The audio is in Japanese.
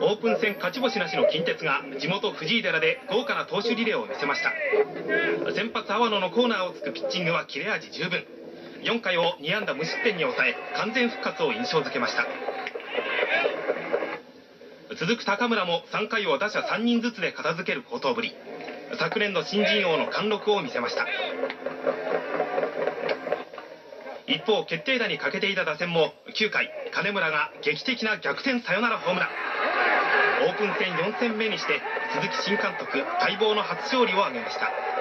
オープン戦勝ち星なしの近鉄が地元藤井寺で豪華な投手リレーを見せました。先発阿波野のコーナーをつくピッチングは切れ味十分。4回を2安打無失点に抑え完全復活を印象づけました。続く高村も3回を打者3人ずつで片付ける好投ぶり。昨年の新人王の貫禄を見せました。一方決定打に欠けていた打線も9回金村が劇的な逆転サヨナラホームラン。オープン戦4戦目にして鈴木新監督待望の初勝利を挙げました。